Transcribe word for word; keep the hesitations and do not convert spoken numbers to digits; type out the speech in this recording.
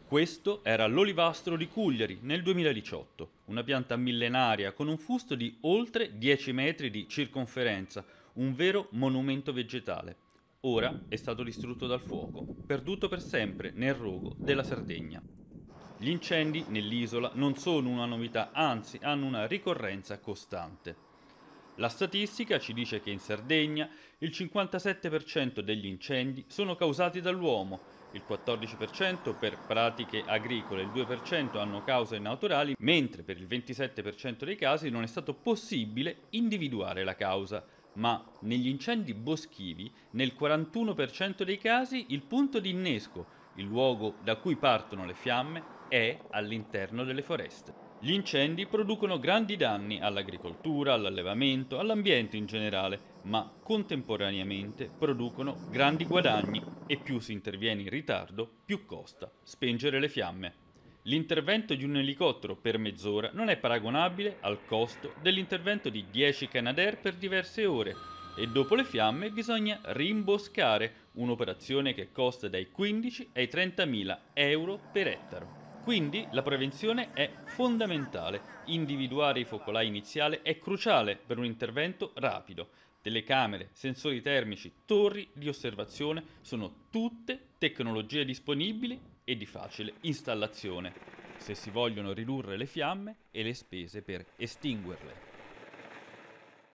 Questo era l'olivastro di Cugliari nel duemiladiciotto, una pianta millenaria con un fusto di oltre dieci metri di circonferenza, un vero monumento vegetale. Ora è stato distrutto dal fuoco, perduto per sempre nel rogo della Sardegna. Gli incendi nell'isola non sono una novità, anzi hanno una ricorrenza costante. La statistica ci dice che in Sardegna il cinquantasette per cento degli incendi sono causati dall'uomo, il quattordici per cento per pratiche agricole e il due per cento hanno cause naturali, mentre per il ventisette per cento dei casi non è stato possibile individuare la causa. Ma negli incendi boschivi, nel quarantuno per cento dei casi, il punto di innesco, il luogo da cui partono le fiamme, è all'interno delle foreste. Gli incendi producono grandi danni all'agricoltura, all'allevamento, all'ambiente in generale, ma contemporaneamente producono grandi guadagni e più si interviene in ritardo, più costa spengere le fiamme. L'intervento di un elicottero per mezz'ora non è paragonabile al costo dell'intervento di dieci Canadair per diverse ore e dopo le fiamme bisogna rimboscare, un'operazione che costa dai quindici ai trentamila euro per ettaro. Quindi la prevenzione è fondamentale. Individuare i focolai iniziali è cruciale per un intervento rapido. Telecamere, sensori termici, torri di osservazione sono tutte tecnologie disponibili e di facile installazione, se si vogliono ridurre le fiamme e le spese per estinguerle.